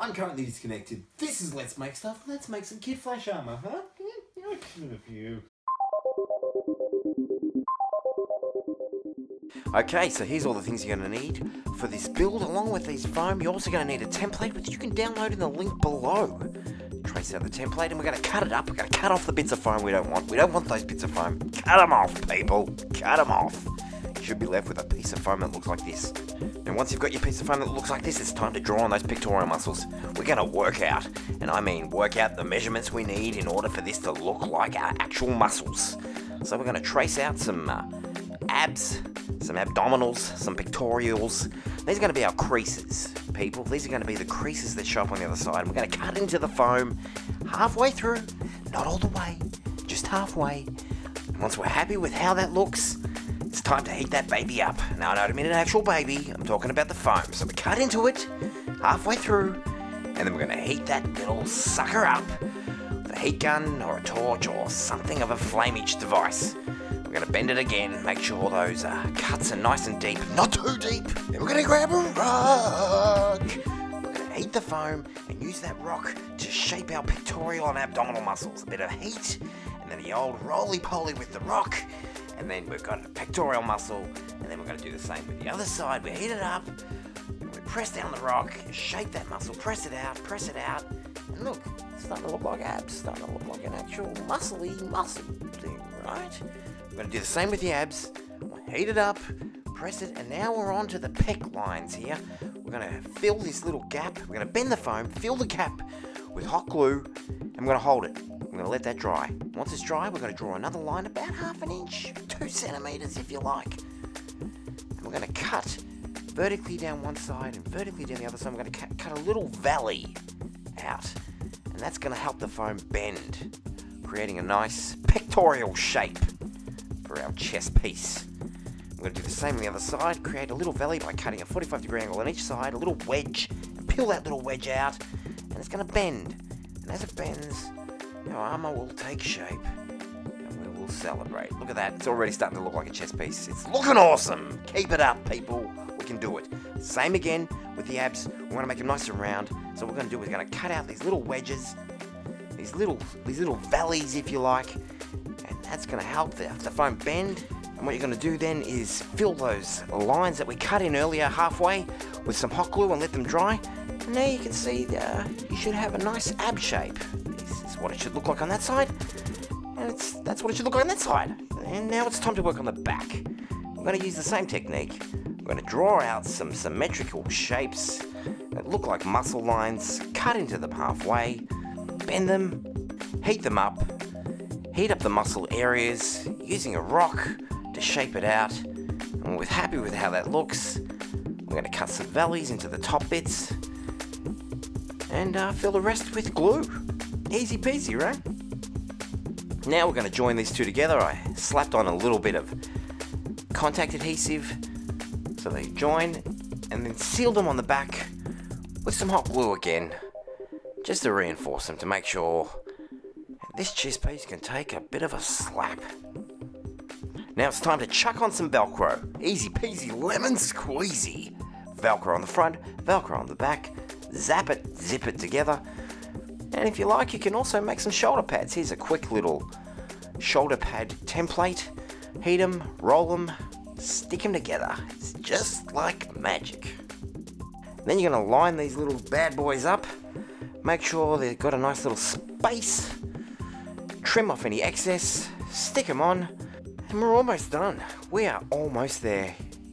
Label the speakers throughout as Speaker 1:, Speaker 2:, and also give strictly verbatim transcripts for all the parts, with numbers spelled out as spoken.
Speaker 1: I'm currently disconnected. This is Let's Make Stuff. Let's make some Kid Flash armor, huh? You.
Speaker 2: Okay, so here's all the things you're going to need for this build. Along with these foam, you're also going to need a template, which you can download in the link below. Trace out the template, and we're going to cut it up. We're going to cut off the bits of foam we don't want. We don't want those bits of foam. Cut them off, people. Cut them off. You should be left with a piece of foam that looks like this. And once you've got your piece of foam that looks like this, it's time to draw on those pectoral muscles. We're going to work out, and I mean work out the measurements we need in order for this to look like our actual muscles. So we're going to trace out some uh, abs, some abdominals, some pectorials. These are going to be our creases, people. These are going to be the creases that show up on the other side. And we're going to cut into the foam halfway through, not all the way, just halfway. And once we're happy with how that looks, it's time to heat that baby up. Now, I don't mean an actual baby, I'm talking about the foam. So we cut into it halfway through, and then we're going to heat that little sucker up with a heat gun or a torch or something of a flamage device. We're going to bend it again, make sure those uh, cuts are nice and deep, not too deep. Then we're going to grab a rock. We're going to heat the foam and use that rock to shape our pectoral and abdominal muscles. A bit of heat, and then the old roly-poly with the rock. And then we've got a pectoral muscle, and then we're going to do the same with the other side. We heat it up, and we press down the rock, shape that muscle, press it out, press it out, and look, it's starting to look like abs, starting to look like an actual muscly muscle thing, right? We're going to do the same with the abs. We'll heat it up, press it, and now we're on to the pec lines here. We're going to fill this little gap. We're going to bend the foam, fill the gap with hot glue, and we're going to hold it. We're going to let that dry. Once it's dry, we're going to draw another line about half an inch, two centimeters if you like. And we're going to cut vertically down one side and vertically down the other side. We're going to cut, cut a little valley out. And that's going to help the foam bend, creating a nice pectoral shape for our chest piece. We're going to do the same on the other side, create a little valley by cutting a forty-five degree angle on each side, a little wedge, and peel that little wedge out, and it's going to bend. And as it bends, our armour will take shape, and we will celebrate. Look at that, it's already starting to look like a chest piece. It's looking awesome! Keep it up, people. We can do it. Same again with the abs. We want to make them nice and round. So what we're going to do is we're going to cut out these little wedges, these little, these little valleys, if you like, and that's going to help the, the foam bend. And what you're going to do then is fill those lines that we cut in earlier halfway with some hot glue and let them dry. And there you can see uh, you should have a nice ab shape. This is what it should look like on that side. And it's, that's what it should look like on that side. And now it's time to work on the back. We're going to use the same technique. We're going to draw out some symmetrical shapes that look like muscle lines, cut into them halfway, bend them, heat them up, heat up the muscle areas using a rock to shape it out. And when we're happy with how that looks, we're going to cut some valleys into the top bits and uh, fill the rest with glue. Easy peasy, right? Now we're going to join these two together. I slapped on a little bit of contact adhesive so they join, and then sealed them on the back with some hot glue again, just to reinforce them, to make sure this chest piece can take a bit of a slap. Now it's time to chuck on some Velcro. Easy peasy lemon squeezy. Velcro on the front, Velcro on the back, zap it, zip it together. And if you like, you can also make some shoulder pads. Here's a quick little shoulder pad template. Heat them, roll them, stick them together. It's just like magic. Then you're going to line these little bad boys up. Make sure they've got a nice little space. Trim off any excess, stick them on, and we're almost done. We are almost there.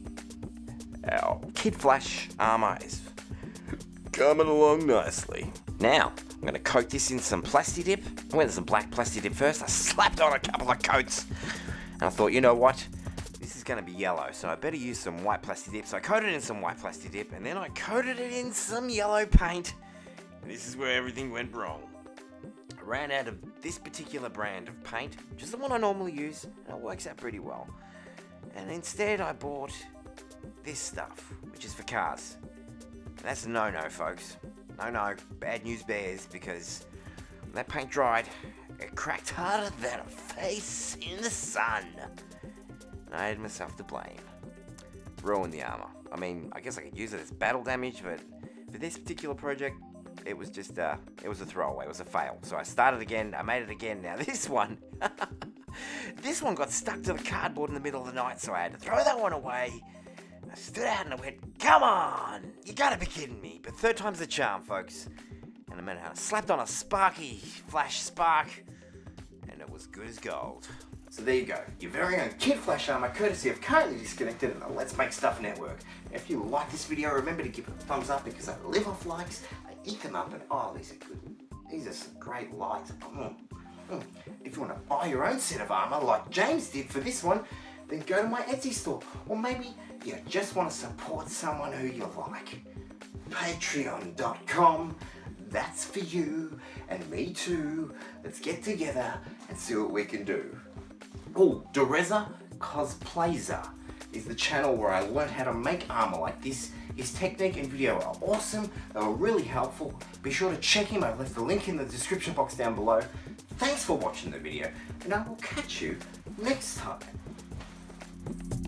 Speaker 2: Our Kid Flash armour is coming along nicely. Now, I'm going to coat this in some Plasti Dip. I went with some black Plasti Dip first. I slapped on a couple of coats. And I thought, you know what? This is going to be yellow, so I better use some white Plasti Dip. So I coated it in some white Plasti Dip, and then I coated it in some yellow paint. And this is where everything went wrong. I ran out of this particular brand of paint, which is the one I normally use, and it works out pretty well. And instead I bought this stuff, which is for cars. And that's a no-no, folks. No, no, bad news bears, because when that paint dried, it cracked harder than a face in the sun. And I had myself to blame. Ruined the armor. I mean, I guess I could use it as battle damage, but for this particular project, it was just, uh, it was a throwaway, it was a fail. So I started again, I made it again. Now this one, this one got stuck to the cardboard in the middle of the night, so I had to throw that one away. I stood out and I went, come on, you gotta be kidding me. But third time's the charm, folks. And I meant I slapped on a Sparky Flash Spark, and it was good as gold.
Speaker 1: So there you go, your very own Kid Flash Armor, courtesy of Currently Disconnected and the Let's Make Stuff Network. If you like this video, remember to give it a thumbs up because I live off likes, I eat them up, and oh, these are good. These are some great lights. Mm. Mm. If you want to buy your own set of armor like James did for this one, then go to my Etsy store. Or maybe you just want to support someone who you like. Patreon dot com. That's for you and me too. Let's get together and see what we can do. Oh, Dereza Cosplayza is the channel where I learned how to make armor like this. His technique and video are awesome. They were really helpful. Be sure to check him. I've left the link in the description box down below. Thanks for watching the video, and I will catch you next time.